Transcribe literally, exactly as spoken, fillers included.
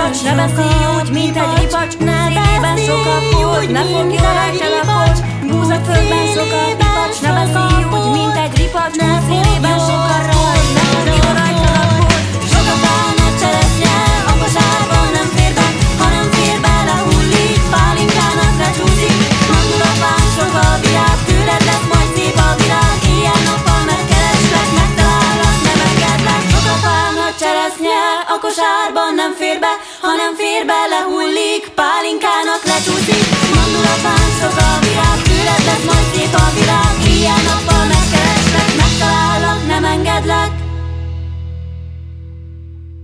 ripacs, ne beszélj úgy, mint egy ripacs. Szívében sok a pót, ne fogja el a kocs. Búza földben sok a ripacs, ne beszélj úgy, mint egy ripacs. Szívében sok a raj, ne fogja rajta a pót. Sok a felnőtt cseresznye, a kosárban nem fér be. Ha nem fér bele, hullik, pálinkának lecsúszik. Mandul a fán, sok a virág, tőled lesz majd szép a világ. Éjjel-nappal megkereslek, megtalállak, nem engedlek. Sok a felnőtt cseresznye, a kosárban nem fér be. Ha nem fér bele, hullik, pálinkának